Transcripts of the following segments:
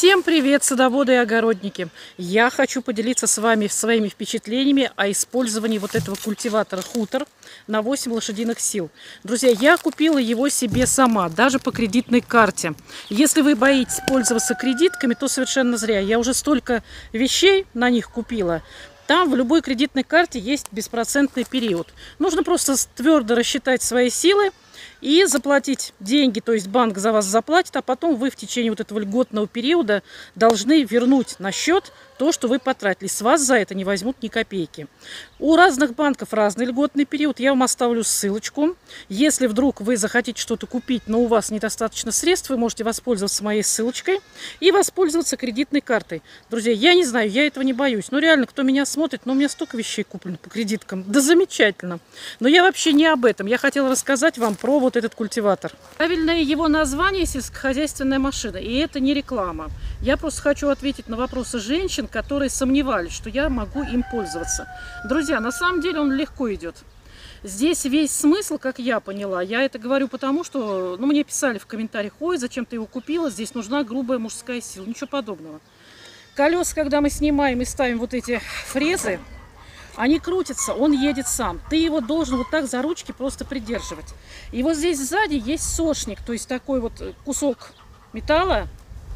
Всем привет, садоводы и огородники! Я хочу поделиться с вами своими впечатлениями о использовании вот этого культиватора «Хутор» на 8 лошадиных сил. Друзья, я купила его себе сама, даже по кредитной карте. Если вы боитесь пользоваться кредитками, то совершенно зря. Я уже столько вещей на них купила. Там в любой кредитной карте есть беспроцентный период. Нужно просто твердо рассчитать свои силы и заплатить деньги, то есть банк за вас заплатит, а потом вы в течение вот этого льготного периода должны вернуть на счет то, что вы потратили. С вас за это не возьмут ни копейки. У разных банков разный льготный период. Я вам оставлю ссылочку. Если вдруг вы захотите что-то купить, но у вас недостаточно средств, вы можете воспользоваться моей ссылочкой и воспользоваться кредитной картой. Друзья, я не знаю, я этого не боюсь. Ну реально, кто меня смотрит, у меня столько вещей куплено по кредиткам. Да замечательно. Но я вообще не об этом. Я хотела рассказать вам про вот этот культиватор. Правильное его название — сельскохозяйственная машина. И это не реклама. Я просто хочу ответить на вопросы женщин, которые сомневались, что я могу им пользоваться. Друзья, на самом деле он легко идет. Здесь весь смысл, как я поняла. Я это говорю потому, что мне писали в комментариях: ой, зачем ты его купила, здесь нужна грубая мужская сила. Ничего подобного. Колеса, когда мы снимаем и ставим вот эти фрезы, они крутятся, он едет сам. Ты его должен вот так за ручки просто придерживать. И вот здесь сзади есть сошник, то есть такой вот кусок металла.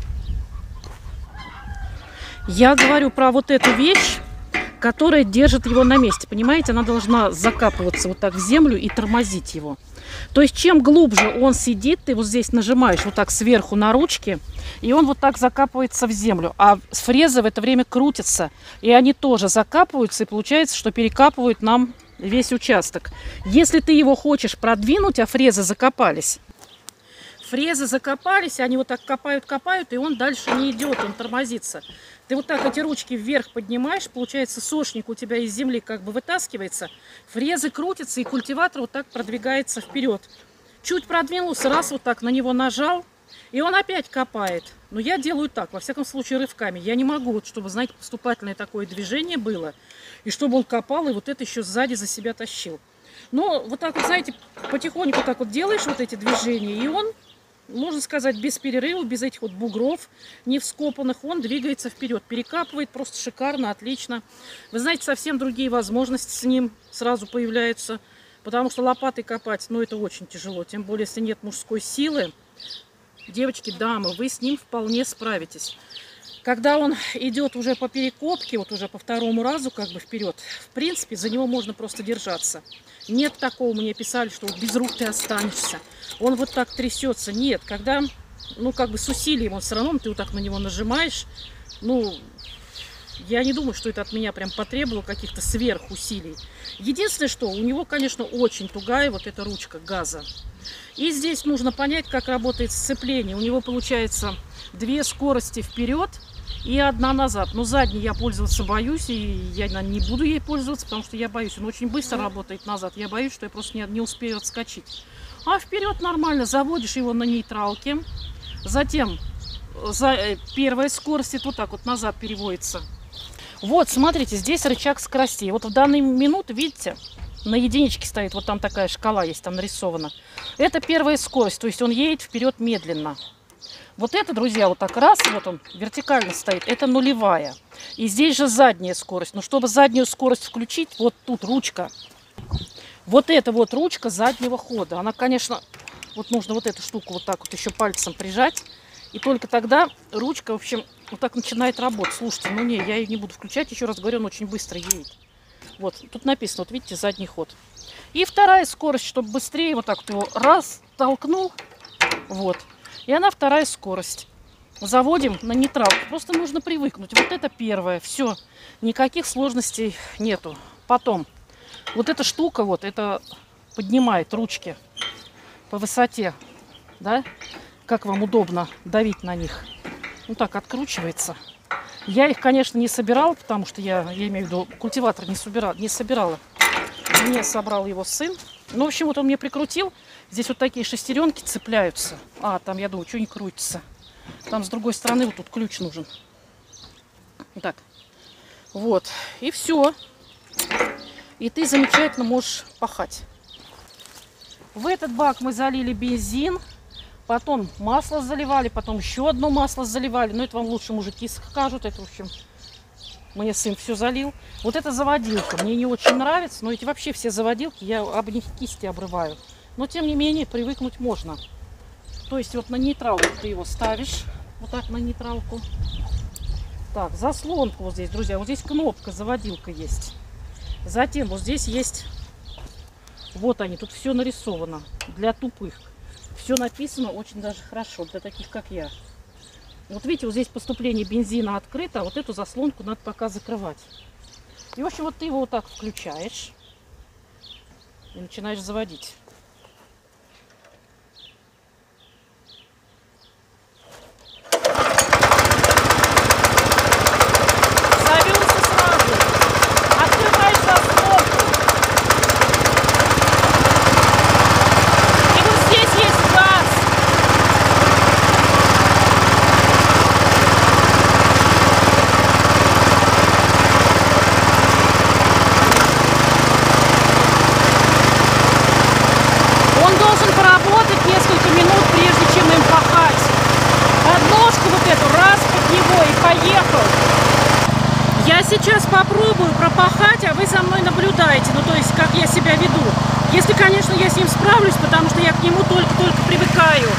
Я говорю про вот эту вещь, которая держит его на месте. Понимаете, она должна закапываться вот так в землю и тормозить его. То есть чем глубже он сидит, ты вот здесь нажимаешь вот так сверху на ручки, и он вот так закапывается в землю. А фрезы в это время крутятся, и они тоже закапываются, и получается, что перекапывают нам весь участок. Если ты его хочешь продвинуть, а фрезы закопались, они вот так копают, и он дальше не идет, он тормозится. Ты вот так эти ручки вверх поднимаешь, получается, сошник у тебя из земли как бы вытаскивается, фрезы крутятся, и культиватор вот так продвигается вперед. Чуть продвинулся, раз вот так на него нажал, и он опять копает. Но я делаю так, во всяком случае, рывками. Я не могу, вот, чтобы, знаете, поступательное такое движение было, и чтобы он копал, и вот это еще сзади за себя тащил. Но вот так вот, знаете, потихоньку так вот делаешь вот эти движения, и он, можно сказать, без перерыва, без этих вот бугров не вскопанных, он двигается вперед, перекапывает просто шикарно, отлично. Вы знаете, совсем другие возможности с ним сразу появляются, потому что лопатой копать, это очень тяжело, тем более, если нет мужской силы. Девочки, дамы, вы с ним вполне справитесь. Когда он идет уже по перекопке, вот уже по второму разу как бы вперед, в принципе, за него можно просто держаться. Нет такого, мне писали, что без рук ты останешься. Он вот так трясется. Нет, когда, как бы с усилием, он все равно, ты вот так на него нажимаешь. Я не думаю, что это от меня прям потребовало каких-то сверхусилий. Единственное, что у него, конечно, очень тугая вот эта ручка газа. И здесь нужно понять, как работает сцепление. У него получается 2 скорости вперед и 1 назад. Но задней я пользоваться боюсь, и я не буду ей пользоваться, потому что я боюсь. Он очень быстро работает назад. Я боюсь, что я просто не успею отскочить. А вперед нормально. Заводишь его на нейтралке. Затем первая скорость вот так вот назад переводится. Вот, смотрите, здесь рычаг скоростей. Вот в данный минут, видите, на единичке стоит, вот там такая шкала есть, там нарисована. Это первая скорость, то есть он едет вперед медленно. Вот это, друзья, вот так раз, вот он вертикально стоит, это нулевая. И здесь же задняя скорость. Но чтобы заднюю скорость включить, вот тут ручка. Вот эта вот ручка заднего хода. Она, конечно, вот нужно вот эту штуку вот так вот еще пальцем прижать. И только тогда ручка, в общем, вот так начинает работать. Слушайте, я ее не буду включать, еще раз говорю, он очень быстро едет. Вот, тут написано, вот видите, задний ход. И вторая скорость, чтобы быстрее, вот так вот его раз, толкнул, вот. И она вторая скорость. Заводим на нейтралку. Просто нужно привыкнуть. Вот это первое. Все. Никаких сложностей нету. Потом. Вот эта штука, вот, это поднимает ручки по высоте. Да? Как вам удобно давить на них. Так откручивается. Я их, конечно, не собирала, потому что я имею в виду, культиватор не собирала. Мне собрал его сын. В общем, вот он мне прикрутил. Здесь вот такие шестеренки цепляются. Там, я думаю, что не крутится. Там с другой стороны вот тут ключ нужен. Так. Вот. И все. И ты замечательно можешь пахать. В этот бак мы залили бензин. Потом масло заливали, потом еще одно масло заливали. Но это вам лучше мужики скажут. Это, в общем, мне сын все залил. Вот эта заводилка мне не очень нравится. Но эти вообще все заводилки, я об них кисти обрываю. Но, тем не менее, привыкнуть можно. То есть вот на нейтралку ты его ставишь. Вот так на нейтралку. Так, заслонку вот здесь, друзья. Вот здесь кнопка, заводилка есть. Затем вот здесь есть... Вот они, тут все нарисовано. Для тупых. Все написано очень даже хорошо. Для таких, как я. Вот видите, вот здесь поступление бензина открыто. А вот эту заслонку надо пока закрывать. И, в общем, вот ты его вот так включаешь. И начинаешь заводить. Несколько минут, прежде чем им пахать. Подножку вот эту раз под него и поехал. Я сейчас попробую пропахать, а вы за мной наблюдаете. Ну, то есть, как я себя веду. Если, конечно, я с ним справлюсь, потому что я к нему только-только привыкаю.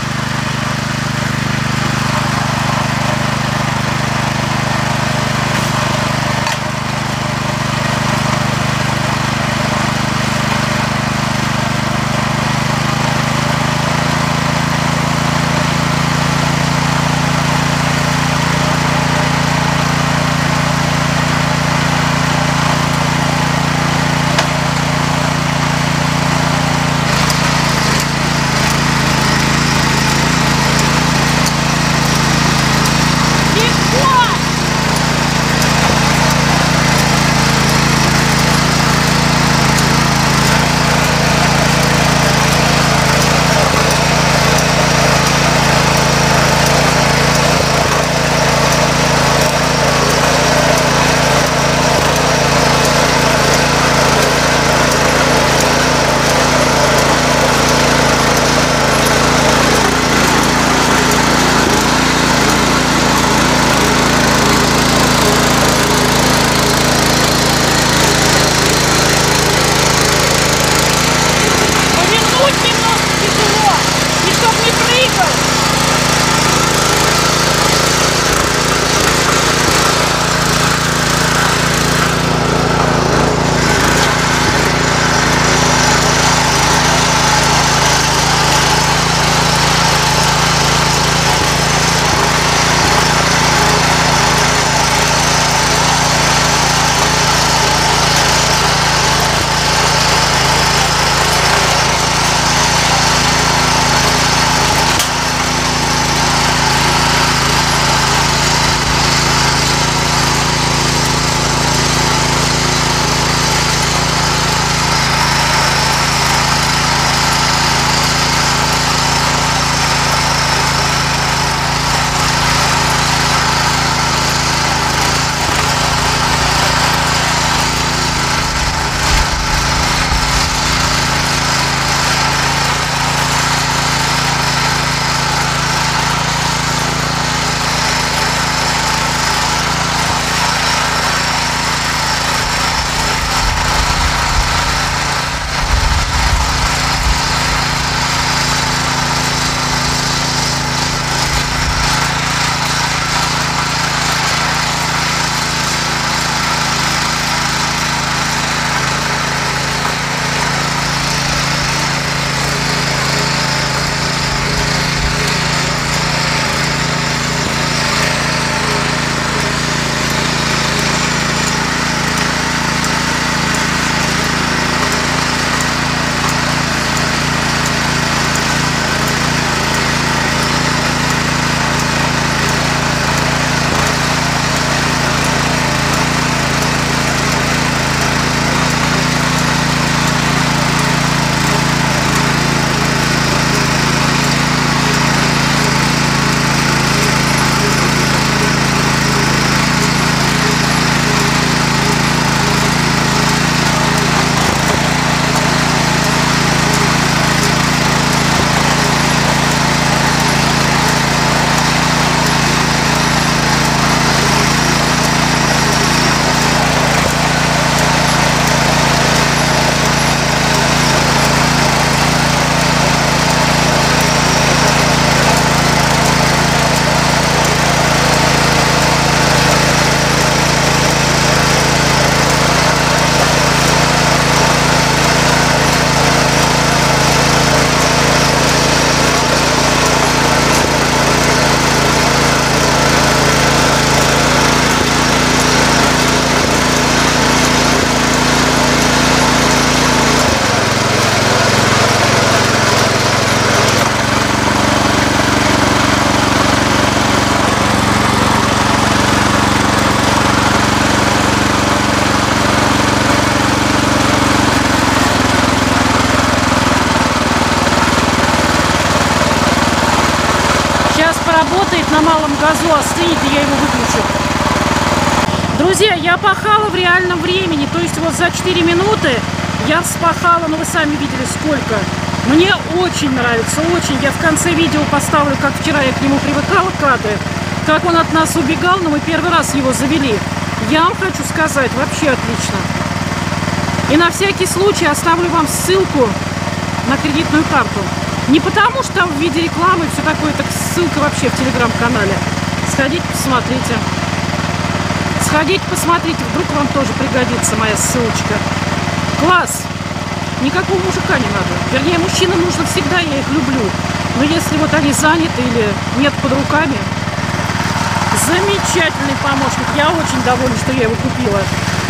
газу остынет, и я его выключу. Друзья, я пахала в реальном времени, то есть вот за 4 минуты я вспахала, ну вы сами видели сколько. Мне очень нравится, очень. Я в конце видео поставлю, как вчера я к нему привыкала, кадры, как он от нас убегал, но мы первый раз его завели. Я вам хочу сказать, вообще отлично. И на всякий случай оставлю вам ссылку на кредитную карту. Не потому, что там в виде рекламы и все такое, так ссылка вообще в телеграм-канале. Сходите, посмотрите. Сходите, посмотрите, вдруг вам тоже пригодится моя ссылочка. Класс! Никакого мужика не надо. Вернее, мужчинам нужно всегда, я их люблю. Но если вот они заняты или нет под руками, замечательный помощник. Я очень довольна, что я его купила.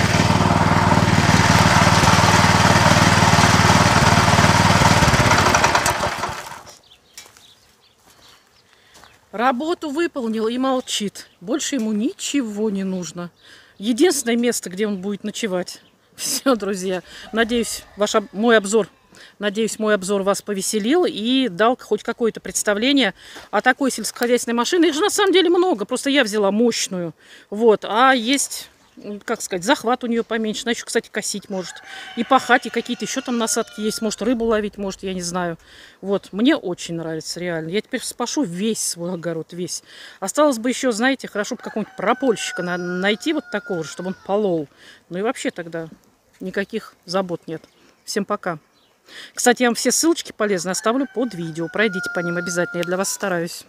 Работу выполнил и молчит. Больше ему ничего не нужно. Единственное место, где он будет ночевать. Все, друзья. Надеюсь, мой обзор вас повеселил и дал хоть какое-то представление о такой сельскохозяйственной машине. Их же на самом деле много. Просто я взяла мощную. Вот. А есть, как сказать, захват у нее поменьше. Она еще, кстати, косить может. И пахать, и какие-то еще там насадки есть. Может, рыбу ловить, может, я не знаю. Вот. Мне очень нравится, реально. Я теперь спашу весь свой огород, весь. Осталось бы еще, знаете, хорошо бы какого-нибудь пропольщика найти вот такого же, чтобы он полол. Ну и вообще тогда никаких забот нет. Всем пока. Кстати, я вам все ссылочки полезные оставлю под видео. Пройдите по ним обязательно. Я для вас стараюсь.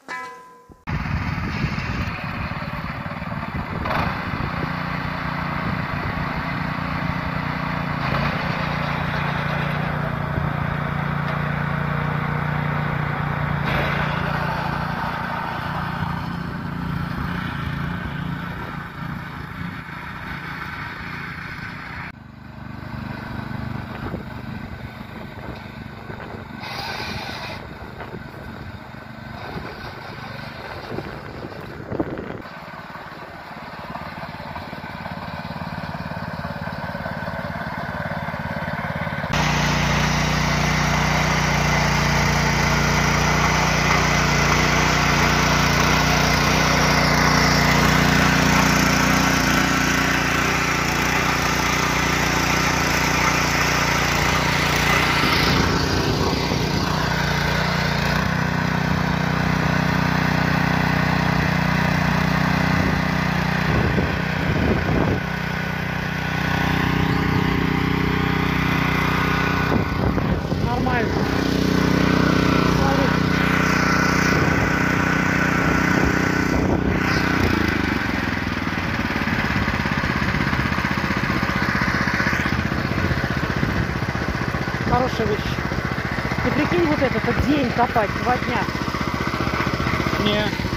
Хорошая вещь. Ты прикинь, вот этот день копать 2 дня. Не.